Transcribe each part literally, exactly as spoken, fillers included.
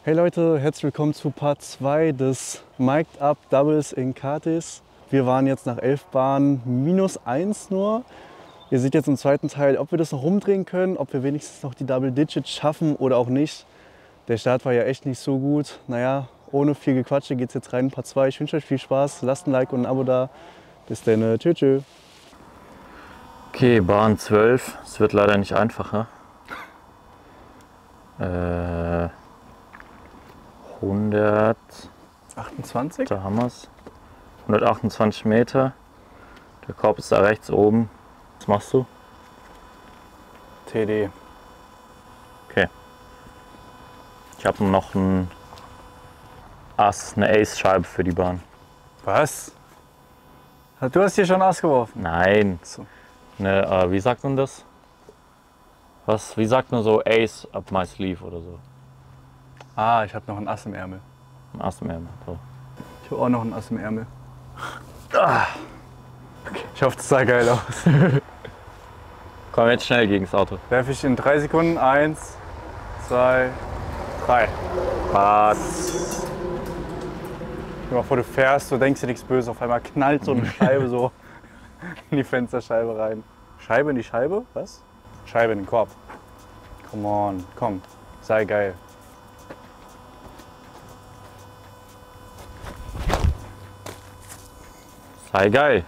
Hey Leute, herzlich willkommen zu Part zwei des Mic'd Up Doubles in Katis. Wir waren jetzt nach elf Bahnen minus eins nur. Ihr seht jetzt im zweiten Teil, ob wir das noch rumdrehen können, ob wir wenigstens noch die Double Digits schaffen oder auch nicht. Der Start war ja echt nicht so gut. Naja, ohne viel Gequatsche geht es jetzt rein in Part zwei. Ich wünsche euch viel Spaß, lasst ein Like und ein Abo da. Bis dann, tschö tschö. Okay, Bahn zwölf. Es wird leider nicht einfacher. Äh, hundertachtundzwanzig, da haben wir es. hundertachtundzwanzig Meter. Der Korb ist da rechts oben. Was machst du? T D. Okay. Ich habe noch ein Ass, eine Ace-Scheibe für die Bahn. Was? Du hast hier schon Ass geworfen? Nein. So. Eine, äh, wie sagt man das? Was, wie sagt man so Ace up my sleeve oder so? Ah, ich habe noch ein Ass im Ärmel. Ein Ass im Ärmel. So. Ich habe auch noch ein Ass im Ärmel. Ah. Okay. Ich hoffe, das sah geil aus. Komm jetzt schnell gegen das Auto. Werfe ich in drei Sekunden. Eins, zwei, drei. Was? Stell dir mal vor, du fährst, du denkst dir nichts Böses, auf einmal knallt so eine Scheibe so in die Fensterscheibe rein. Scheibe in die Scheibe? Was? Scheibe in den Korb. Come on, komm, sei geil. Sei geil.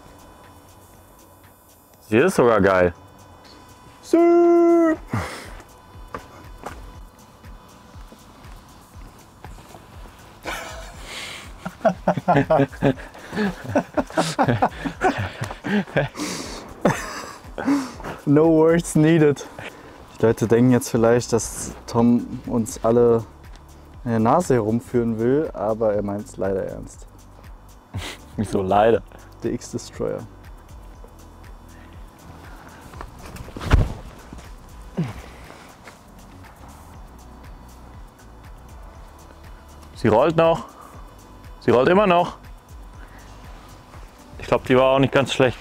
Sie ist sogar geil. Sir. No words needed. Die Leute denken jetzt vielleicht, dass Tom uns alle in der Nase herumführen will, aber er meint es leider ernst. Wieso leider? Der X-Destroyer. Sie rollt noch. Sie rollt immer noch. Ich glaube, die war auch nicht ganz schlecht.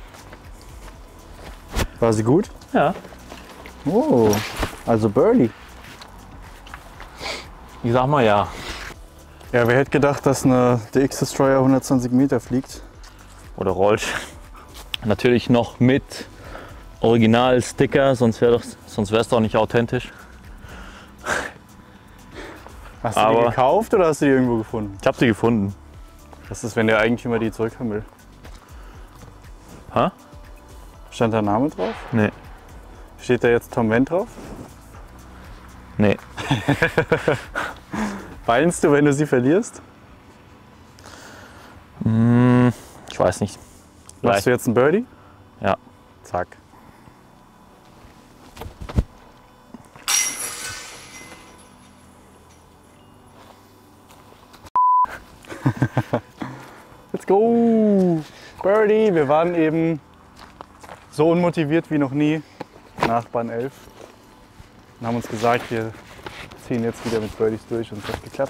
War sie gut? Ja. Oh, also Birdie. Ich sag mal ja. Ja, wer hätte gedacht, dass eine der X-Destroyer hundertzwanzig Meter fliegt? Oder rollt. Natürlich noch mit Original-Sticker, sonst wäre es doch nicht authentisch. Hast du Aber die gekauft oder hast du die irgendwo gefunden? Ich habe sie gefunden. Was ist, wenn der Eigentümer die zurückhaben will? Hä? Stand da Name drauf? Nee. Steht da jetzt Tom Wendt drauf? Nee. Weinst du, wenn du sie verlierst? Hm, ich weiß nicht. Machst du jetzt einen Birdie? Ja. Zack. Let's go! Birdie! Wir waren eben so unmotiviert wie noch nie nach Bahn elf und haben uns gesagt, wir ziehen jetzt wieder mit Birdies durch und es hat geklappt.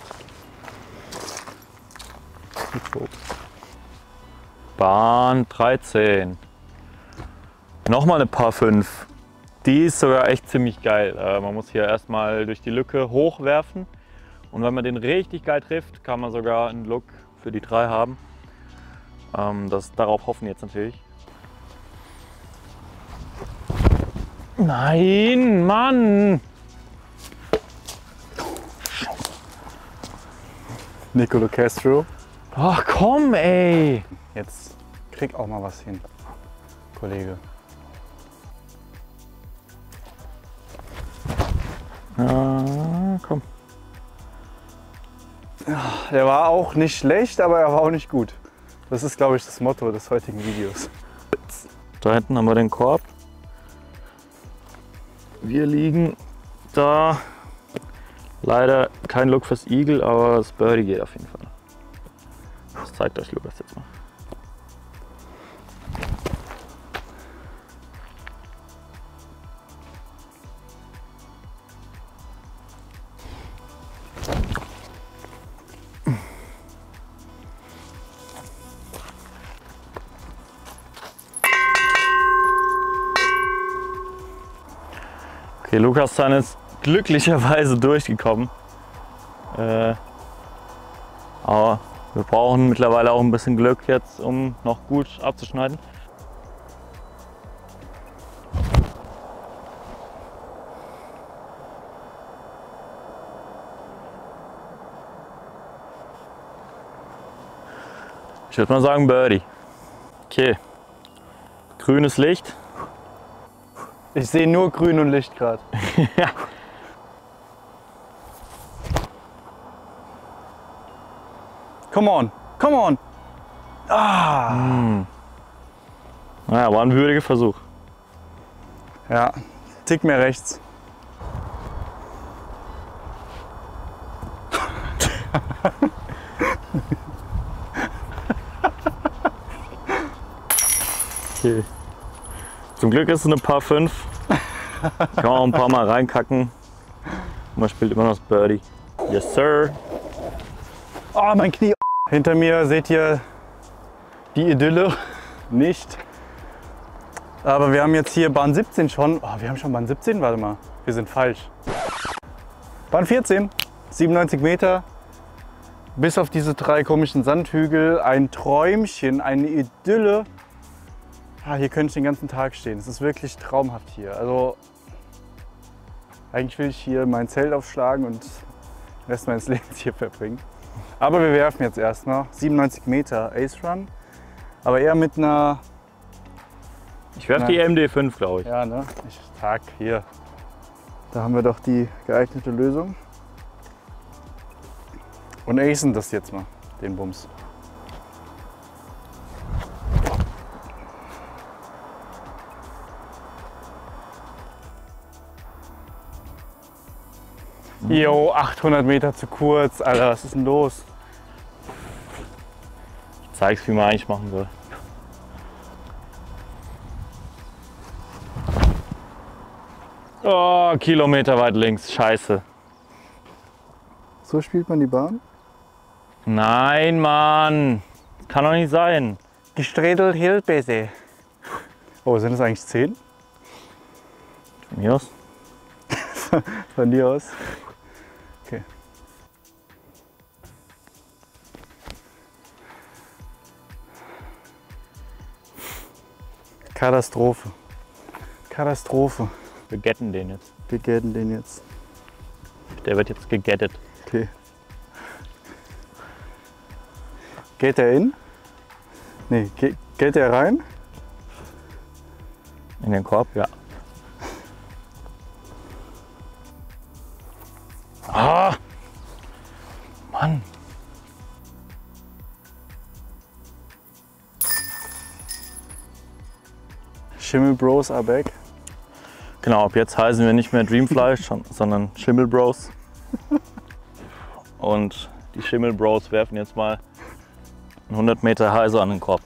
Bahn dreizehn. Nochmal eine Par fünf. Die ist sogar echt ziemlich geil. Äh, man muss hier erstmal durch die Lücke hochwerfen. Und wenn man den richtig geil trifft, kann man sogar einen Look für die drei haben. Ähm, das, darauf hoffen wir jetzt natürlich. Nein, Mann! Nicolo Castro. Ach komm, ey! Jetzt krieg auch mal was hin, Kollege. Ja, komm. Der war auch nicht schlecht, aber er war auch nicht gut. Das ist, glaube ich, das Motto des heutigen Videos. Da hinten haben wir den Korb. Wir liegen da. Leider kein Look fürs Eagle, aber das Birdie geht auf jeden Fall. Das zeigt euch Lukas jetzt mal. Okay, Lukas Zahn ist glücklicherweise durchgekommen. Äh, aber wir brauchen mittlerweile auch ein bisschen Glück jetzt, um noch gut abzuschneiden. Ich würde mal sagen Birdie. Okay. Grünes Licht. Ich sehe nur Grün und Licht gerade. Ja. Come on, come on. Ah. Hm. Naja, war ein würdiger Versuch. Ja, Tick mehr rechts. Okay. Zum Glück ist es eine Par fünf. Kann man auch ein paar Mal reinkacken. Man spielt immer noch das Birdie. Yes, sir. Oh, mein Knie. Hinter mir seht ihr die Idylle nicht. Aber wir haben jetzt hier Bahn siebzehn schon. Oh, wir haben schon Bahn siebzehn? Warte mal, wir sind falsch. Bahn vierzehn, siebenundneunzig Meter. Bis auf diese drei komischen Sandhügel. Ein Träumchen, eine Idylle. Ah, hier könnte ich den ganzen Tag stehen. Es ist wirklich traumhaft hier. Also eigentlich will ich hier mein Zelt aufschlagen und den Rest meines Lebens hier verbringen. Aber wir werfen jetzt erstmal siebenundneunzig Meter Ace Run, aber eher mit einer... Ich werfe die M D fünf, glaube ich. Ja, ne? Ich tag hier. Da haben wir doch die geeignete Lösung. Und acen das jetzt mal, den Bums. Jo, achthundert Meter zu kurz, Alter, was ist denn los? Ich zeig's, wie man eigentlich machen soll. Oh, Kilometer weit links, scheiße. So spielt man die Bahn? Nein, Mann, kann doch nicht sein. Gesträdelt hielt besser. Oh, sind das eigentlich zehn? Von mir aus? Von dir aus? Okay. Katastrophe. Katastrophe. Wir getten den jetzt. Wir getten den jetzt. Der wird jetzt gegettet. Okay. Geht er in? Nee, geht, geht er rein? In den Korb, ja. Ah! Mann! Schimmel Bros are back. Genau, ab jetzt heißen wir nicht mehr Dreamfly, sondern Schimmel Bros. Und die Schimmel Bros werfen jetzt mal hundert Meter heiser an den Korb.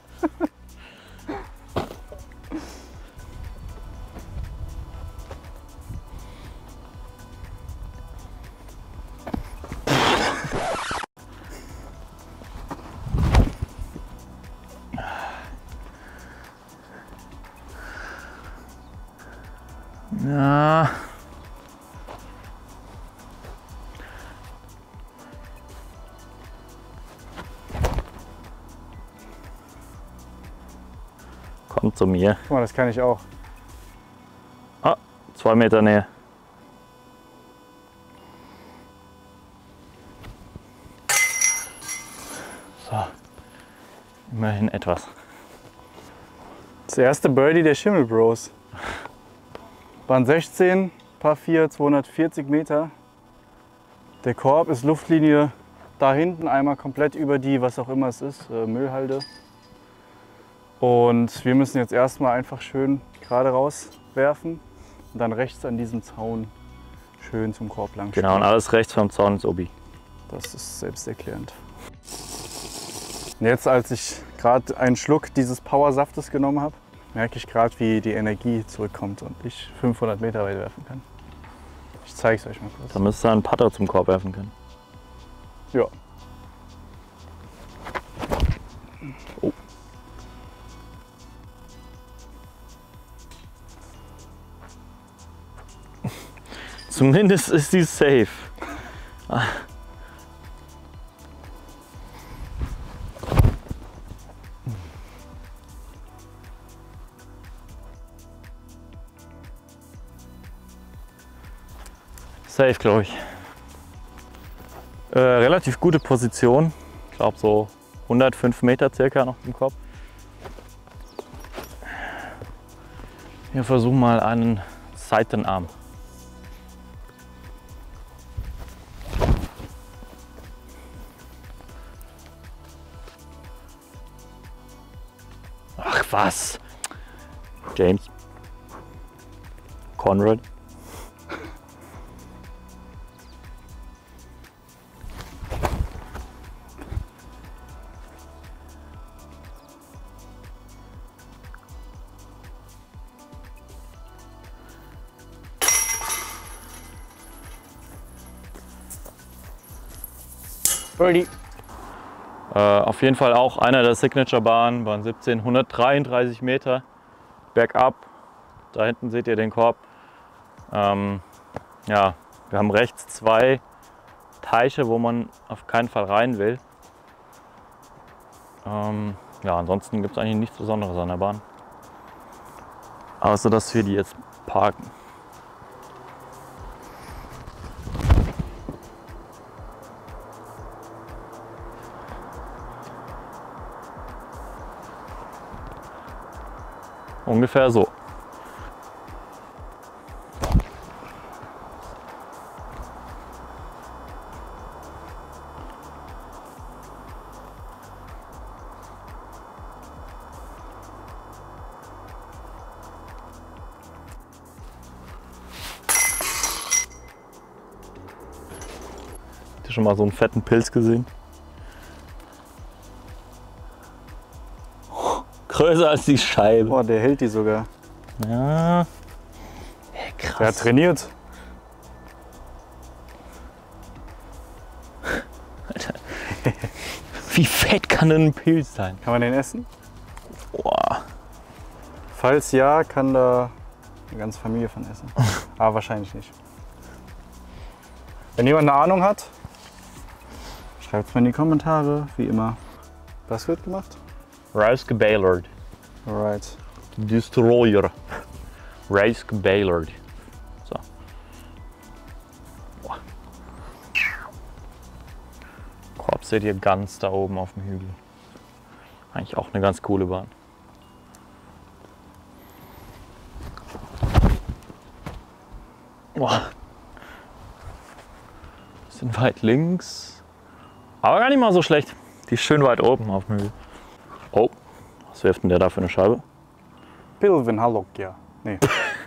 Ja. Kommt zu mir. Guck mal, das kann ich auch. Ah, zwei Meter Nähe. So, immerhin etwas. Das erste Birdie der Schimmel Bros. Bahn sechzehn, Par vier, zweihundertvierzig Meter. Der Korb ist Luftlinie da hinten, einmal komplett über die, was auch immer es ist, äh, Müllhalde. Und wir müssen jetzt erstmal einfach schön gerade rauswerfen und dann rechts an diesem Zaun schön zum Korb lang spielen. Genau, und alles rechts vom Zaun ist Obi. Das ist selbsterklärend. Und jetzt, als ich gerade einen Schluck dieses Powersaftes genommen habe, merke ich gerade, wie die Energie zurückkommt und ich fünfhundert Meter weit werfen kann. Ich zeige es euch mal kurz. Da müsste ein Putter zum Korb werfen können. Ja. Oh. Zumindest ist die safe. safe, glaube ich. Äh, relativ gute Position. Ich glaube so hundertfünf Meter circa noch im Kopf. Wir versuchen mal einen Seitenarm. Ach was? James. Conrad. Birdie. Äh, auf jeden Fall auch einer der Signature-Bahnen, Bahn siebzehn, hundertdreiunddreißig Meter bergab. Da hinten seht ihr den Korb. Ähm, ja, wir haben rechts zwei Teiche, wo man auf keinen Fall rein will. Ähm, ja, ansonsten gibt es eigentlich nichts Besonderes an der Bahn. Außer dass wir die jetzt parken. Ungefähr so. Habt ihr schon mal so einen fetten Pilz gesehen? Größer als die Scheibe. Boah, der hält die sogar. Ja. Hey, krass. Der hat trainiert. Alter. Wie fett kann denn ein Pilz sein? Kann man den essen? Boah. Falls ja, kann da eine ganze Familie von essen. Aber wahrscheinlich nicht. Wenn jemand eine Ahnung hat, schreibt es mir in die Kommentare, wie immer. Was wird gemacht? Rauske Baylord. Alright. Destroyer. Rauske Baylord. So. Boah. Korb seht ihr ganz da oben auf dem Hügel. Eigentlich auch eine ganz coole Bahn. Boah. Bisschen weit links. Aber gar nicht mal so schlecht. Die ist schön weit oben auf dem Hügel. Oh, was wirft denn der da für eine Scheibe? Pilvin Halokja. Nee.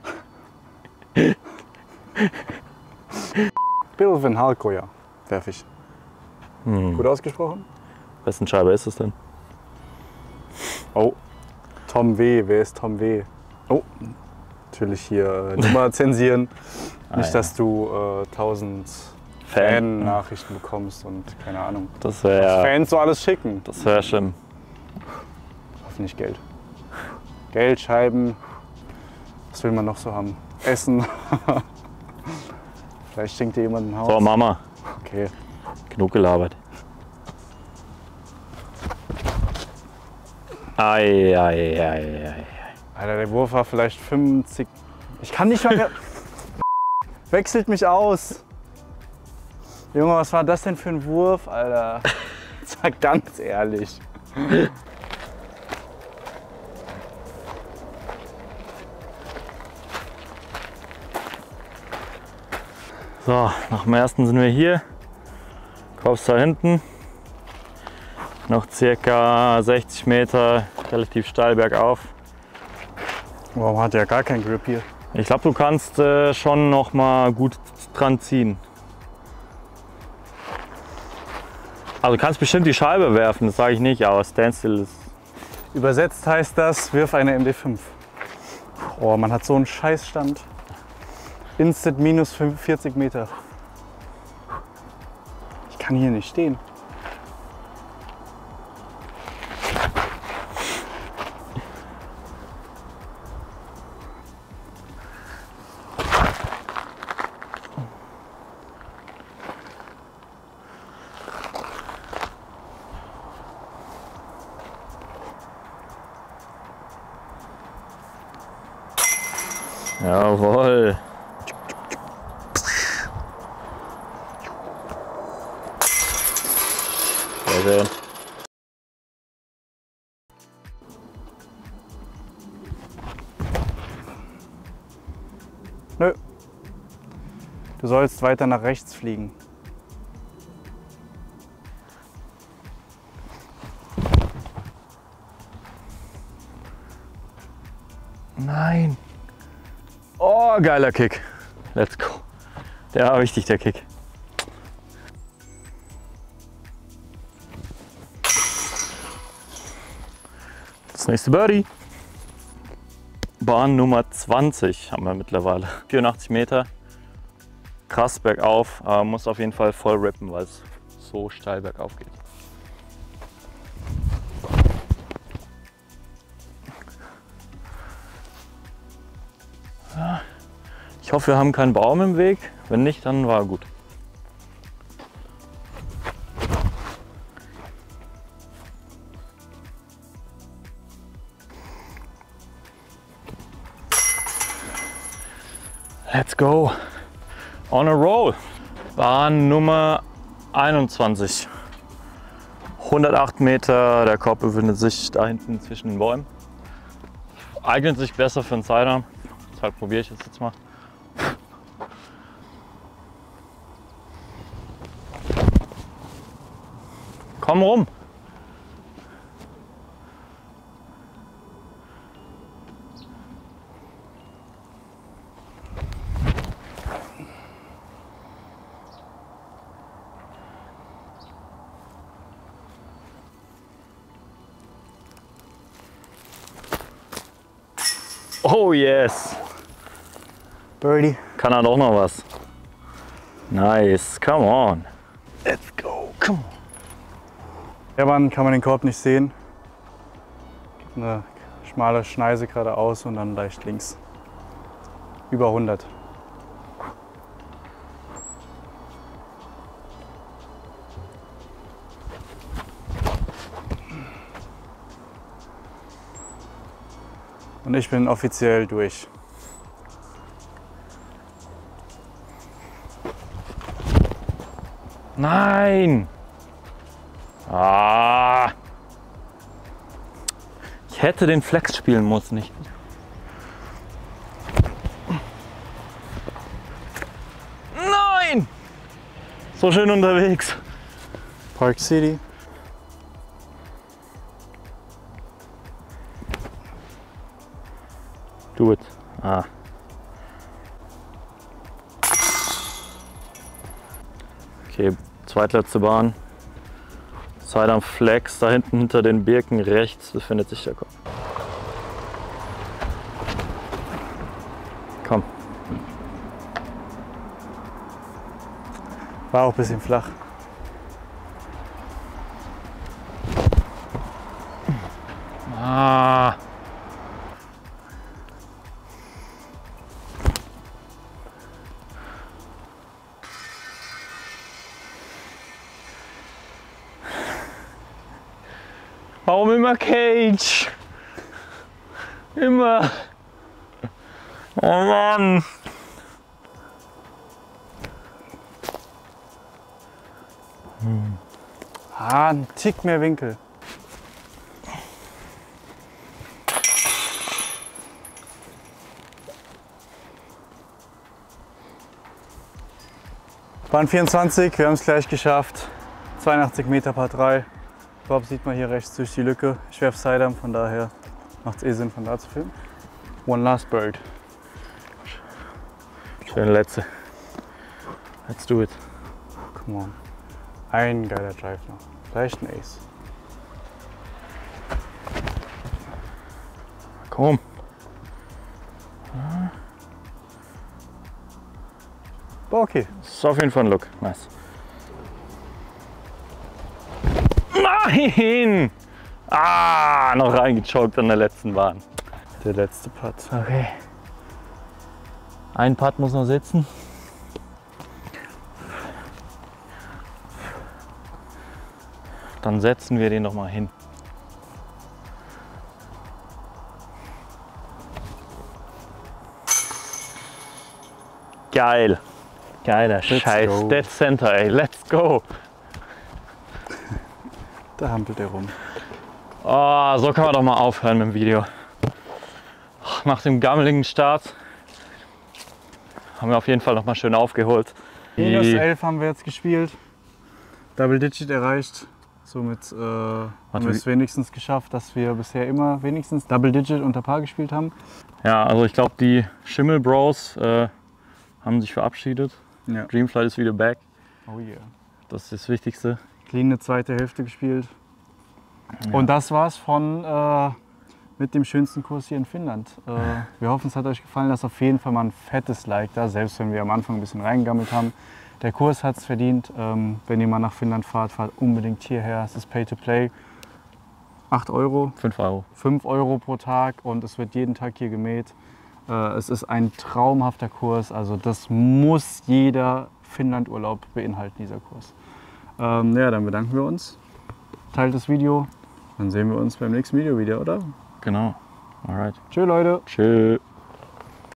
Pilvin Halkoja werfe ich. Hm. Gut ausgesprochen? Wessen Scheibe ist es denn? Oh, Tom W. Wer ist Tom W? Oh, natürlich hier äh, Nummer zensieren. Ah, Nicht, ja. dass du äh, tausend Fan-Nachrichten bekommst und keine Ahnung. Das wäre Fans so alles schicken. das wär schlimm. Hoffentlich Geld. Geld, Scheiben. Was will man noch so haben? Essen. Vielleicht schenkt dir jemand ein Haus. So, Mama, Okay. genug gelabert. Ei, ei, ei, ei. Alter, der Wurf war vielleicht fünfzig. Ich kann nicht mal. Wechselt mich aus. Junge, was war das denn für ein Wurf, Alter? Sag ganz ehrlich. So, nach dem ersten sind wir hier. Kommst da hinten. Noch circa sechzig Meter, relativ steil bergauf. Warum hat der gar keinen Grip hier? Ich glaube, du kannst äh, schon noch mal gut dran ziehen. Also du kannst bestimmt die Scheibe werfen, das sage ich nicht, aber Standstill ist... Übersetzt heißt das, wirf eine M D fünf. Oh, man hat so einen Scheißstand. Instant minus vierzig Meter. Ich kann hier nicht stehen. Jawohl. Sehr schön. Nö. Du sollst weiter nach rechts fliegen. Nein. Oh, geiler Kick. Let's go. Der war wichtig, der Kick. Das nächste Birdie. Bahn Nummer zwanzig haben wir mittlerweile. vierundachtzig Meter. Krass bergauf. Äh, muss auf jeden Fall voll rippen, weil es so steil bergauf geht. Ich hoffe, wir haben keinen Baum im Weg. Wenn nicht, dann war gut. Let's go. On a roll. Bahn Nummer einundzwanzig. hundertacht Meter. Der Korb befindet sich da hinten zwischen den Bäumen. Eignet sich besser für einen Sidearm. Deshalb probiere ich es jetzt mal. Komm rum. Oh yes! Birdie. Kann er doch noch was. Nice, come on. Let's go, come on. Irgendwann kann man den Korb nicht sehen. Eine schmale Schneise geradeaus und dann leicht links. Über hundert. Und ich bin offiziell durch. Nein! Ah! Ich hätte den Flex spielen müssen, nicht. Nein! So schön unterwegs. Park City. Do it. Ah. Okay, zweitletzte Bahn. Sidearm Flex, da hinten hinter den Birken rechts befindet sich der Kopf. Komm. War auch ein bisschen flach. Ah. Warum immer Cage? Immer. Oh Mann. Hm. Ah, ein Tick mehr Winkel. Bahn vierundzwanzig, wir haben es gleich geschafft. zweiundachtzig Meter Par drei. Korb sieht man hier rechts durch die Lücke. Ich werfe Sidearm, von daher macht es eh Sinn, von da zu filmen. One last bird. Schöne letzte. Let's do it. Come on. Ein geiler Drive noch. Vielleicht ein Ace. Komm. War okay. Das ist auf jeden Fall ein Look. Nice. Nein! Ah, noch reingechoked an der letzten Bahn. Der letzte Putt. Okay. Ein Putt muss noch sitzen. Dann setzen wir den noch mal hin. Geil. Geiler Scheiß. go. Dead Center, ey. Let's go. Da hampelt er rum. Oh, so kann man doch mal aufhören mit dem Video. Nach dem gammeligen Start haben wir auf jeden Fall noch mal schön aufgeholt. Minus elf haben wir jetzt gespielt. Double Digit erreicht. Somit äh, haben wir es wenigstens geschafft, dass wir bisher immer wenigstens Double Digit unter Paar gespielt haben. Ja, also ich glaube, die Schimmel Bros äh, haben sich verabschiedet. Ja. Dreamflight ist wieder back. Oh yeah. Das ist das Wichtigste. Clean eine zweite Hälfte gespielt. Ja. Und das war's von äh, mit dem schönsten Kurs hier in Finnland. Äh, wir hoffen, es hat euch gefallen. Lasst auf jeden Fall mal ein fettes Like da, selbst wenn wir am Anfang ein bisschen reingegammelt haben. Der Kurs hat es verdient. Ähm, wenn ihr mal nach Finnland fahrt, fahrt unbedingt hierher. Es ist Pay to Play. acht Euro. fünf Euro. fünf Euro pro Tag und es wird jeden Tag hier gemäht. Äh, es ist ein traumhafter Kurs. Also das muss jeder Finnland-Urlaub beinhalten, dieser Kurs. Ähm, ja, dann bedanken wir uns. Teilt das Video. Dann sehen wir uns beim nächsten Video wieder, oder? Genau. Alright. Tschö, Leute. Tschö.